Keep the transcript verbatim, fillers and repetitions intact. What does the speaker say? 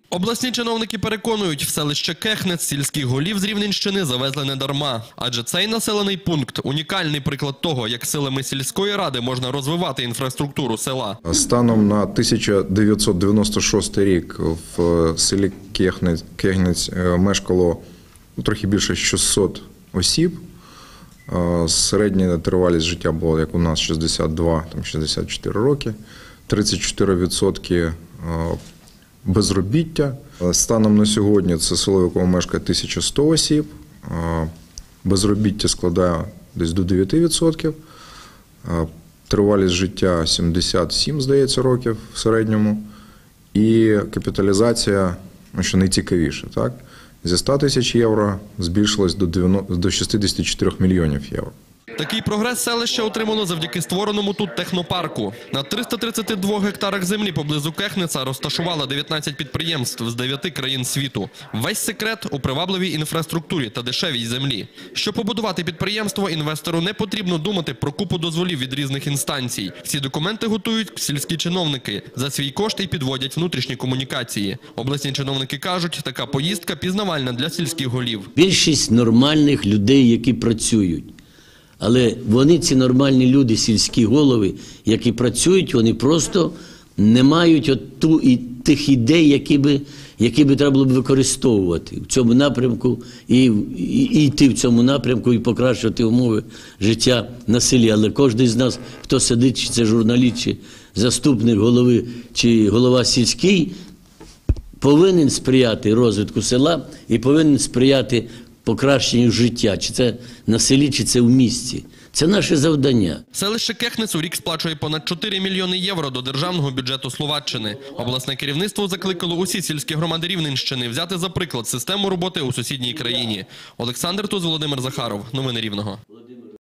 Обласні чиновники переконують, в селище Кехнець сільських голів з Рівненщини завезли не дарма. Адже цей населений пункт – унікальний приклад того, як силами сільської ради можна розвивати інфраструктуру села. Станом на тисяча дев'ятсот дев'яносто шостий рік в селі Кехнець, Кехнець мешкало трохи більше шістсот осіб. Середня тривалість життя була, як у нас, шістдесят два - шістдесят чотири роки, тридцять чотири відсотки безробіття. Станом на сьогодні це село, в якому мешкає тисяча сто осіб, безробіття складає десь до дев'яти відсотків, тривалість життя сімдесят сім, здається, років в середньому, і капіталізація, що найцікавіше, так, зі ста тисяч євро збільшилась до шістдесят чотири мільйонів євро. Такий прогрес селище отримало завдяки створеному тут технопарку. На триста тридцяти двох гектарах землі поблизу Кехнеца розташувало дев'ятнадцять підприємств з дев'яти країн світу. Весь секрет у привабливій інфраструктурі та дешевій землі. Щоб побудувати підприємство, інвестору не потрібно думати про купу дозволів від різних інстанцій. Всі документи готують сільські чиновники. За свій кошт і підводять внутрішні комунікації. Обласні чиновники кажуть, така поїздка пізнавальна для сільських голів. Більшість нормальних людей, які працюють. Але вони, ці нормальні люди, сільські голови, які працюють, вони просто не мають от ту, і тих ідей, які би, які би треба було б використовувати в цьому напрямку, і, і, і йти в цьому напрямку, і покращувати умови життя на селі. Але кожен з нас, хто сидить, чи це журналіст, чи заступник голови, чи голова сільський, повинен сприяти розвитку села і повинен сприяти покращенню життя, чи це на селі, чи це в місті. Це наше завдання. Селище Кехнець у рік сплачує понад чотири мільйони євро до державного бюджету Словаччини. Обласне керівництво закликало усі сільські громади Рівненщини взяти за приклад систему роботи у сусідній країні. Олександр Туз, Володимир Захаров. Новини Рівного.